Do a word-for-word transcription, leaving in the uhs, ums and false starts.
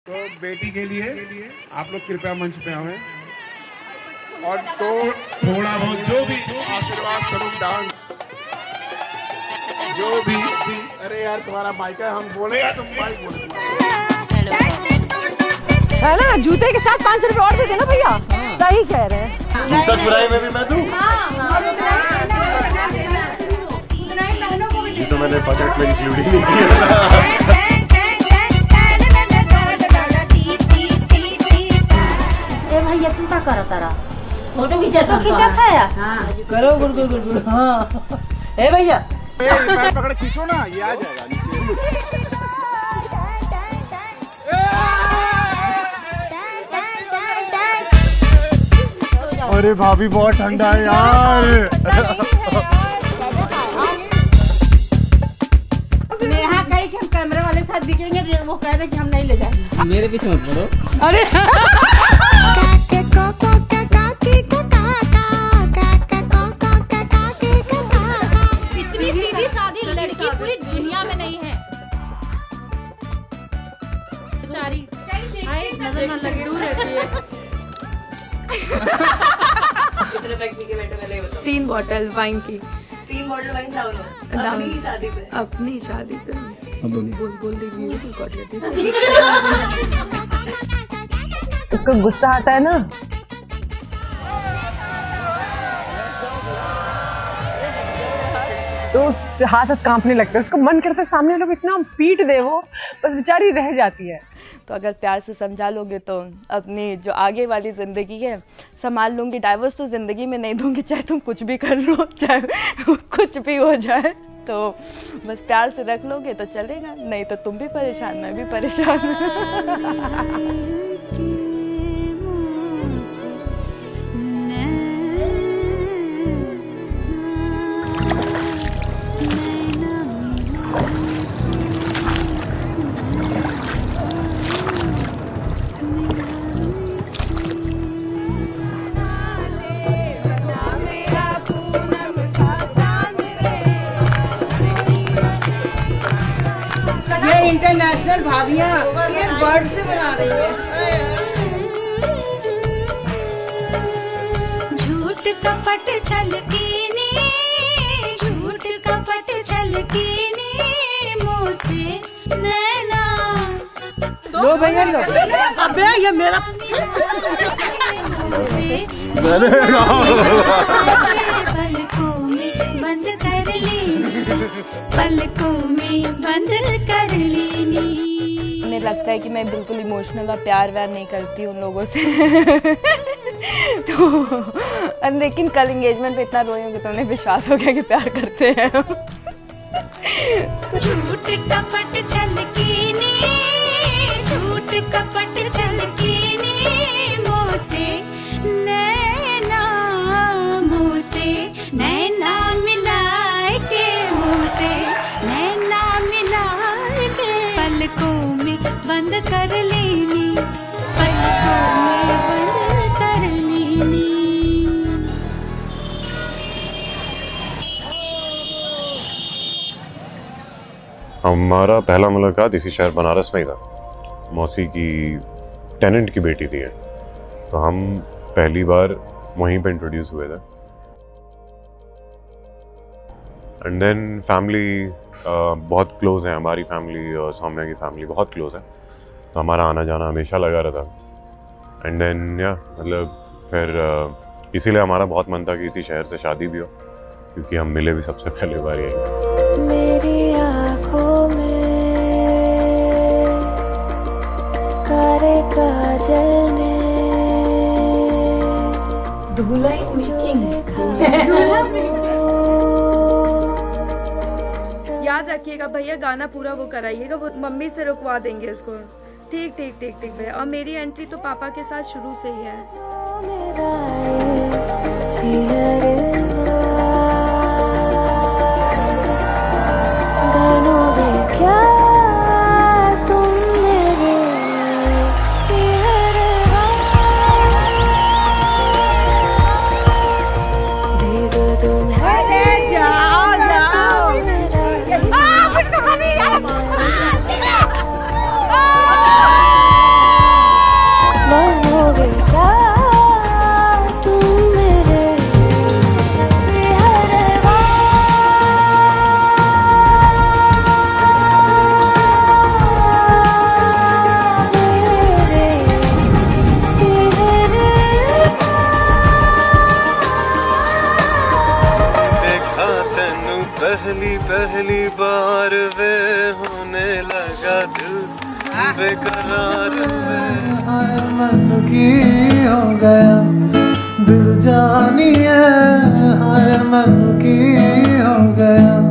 तो बेटी के लिए आप लोग कृपया मंच पे आवे और तो थोड़ा बहुत जो भी आशीर्वाद स्वरूप डांस जो भी। अरे यार तुम्हारा माइक है, हम बोले या तुम माइक बोले है ना। जूते के साथ पाँच सौ रुपए और दे देना भैया। सही कह रहे हैं। जूता चुराई में भी मैं दूं। तो मैंने बजट में इंक्लूड ही नहीं किया। ए भैया तू क्या करा तारा? फोटो खींचा था खींचा था यार। हां करो गुड़ गुड़ गुड़ गुड़। हां ए भैया पैर पकड़ खींचो ना, ये आ जाएगा नीचे। अरे भाभी बहुत ठंडा है यार। नेहा कही कि हम कैमरे वाले साथ दिखेंगे, वो कह रहे कि हम नहीं ले जाएंगे। मेरे पीछे मत पड़ो। अरे इतनी सीधी सादी लड़की पूरी दुनिया में नहीं है। बेचारी नजर न लगे, दूर रहती है। कितने पैक पी के बैठे पहले ये बताओ। तीन बॉटल वाइन की। तीन बॉटल वाइन डाउन हो अपनी शादी पे। अपनी शादी पे बोल बोल दीजिए रिकॉर्ड करती। उसको गुस्सा आता है ना, तो हाथ हाथ कांपने लगता है। उसको मन करता है सामने लोग इतना पीट दे, वो बस बेचारी रह जाती है। तो अगर प्यार से समझा लोगे तो अपनी जो आगे वाली ज़िंदगी है संभाल लूँगी। डाइवोर्स तो ज़िंदगी में नहीं दूँगी, चाहे तुम कुछ भी कर लो, चाहे कुछ भी हो जाए। तो बस प्यार से रख लोगे तो चलेगा, नहीं तो तुम भी परेशान, मैं भी परेशान। इंटरनेशनल भाभियाँ ये बर्ड से बना रही है। झूठ कपट छलकीनी, झूठ कपट छलकीनी, मुँह से नैना। लो भैया लो। अबे ये मेरा पलकों में बंद कर ली, पलकों में बंद कर लेनी। मुझे लगता है कि मैं बिल्कुल इमोशनल और प्यार व्यार नहीं करती उन लोगों से। तो लेकिन कल एंगेजमेंट पे इतना रोई होंगी तो उन्हें विश्वास हो गया कि प्यार करते हैं। झूठ कपट छलकीनी, झूठ कपट छलकीनी, मुँह से नैना, मुँह से नैना मिलाए के, मुँह से नैना मिलाए के, पलकों में बंद कर लेनी, पलकों में बंद कर लेनी। हमारा पहला मुलाकात इसी शहर बनारस में ही था। मौसी की टेनेंट की बेटी थी, तो हम पहली बार वहीं पे इंट्रोड्यूस हुए थे। एंड देन फैमिली बहुत क्लोज है, हमारी फैमिली और सौम्या की फैमिली बहुत क्लोज है, तो हमारा आना जाना हमेशा लगा रहता। एंड देन या मतलब फिर uh, इसीलिए हमारा बहुत मन था कि इसी शहर से शादी भी हो, क्योंकि हम मिले भी सबसे पहले बार यही। मेरी आँखों में कारे काजल ने धुलाई मेकिंग। याद रखिएगा भैया, गाना पूरा वो कराइएगा, वो मम्मी से रुकवा देंगे इसको। ठीक ठीक ठीक ठीक भैया। और मेरी एंट्री तो पापा के साथ शुरू से ही है। वे होने लगा दिल बेकरार वे। हाय मन की हो गया दिल जानिए, हाय मन की हो गया।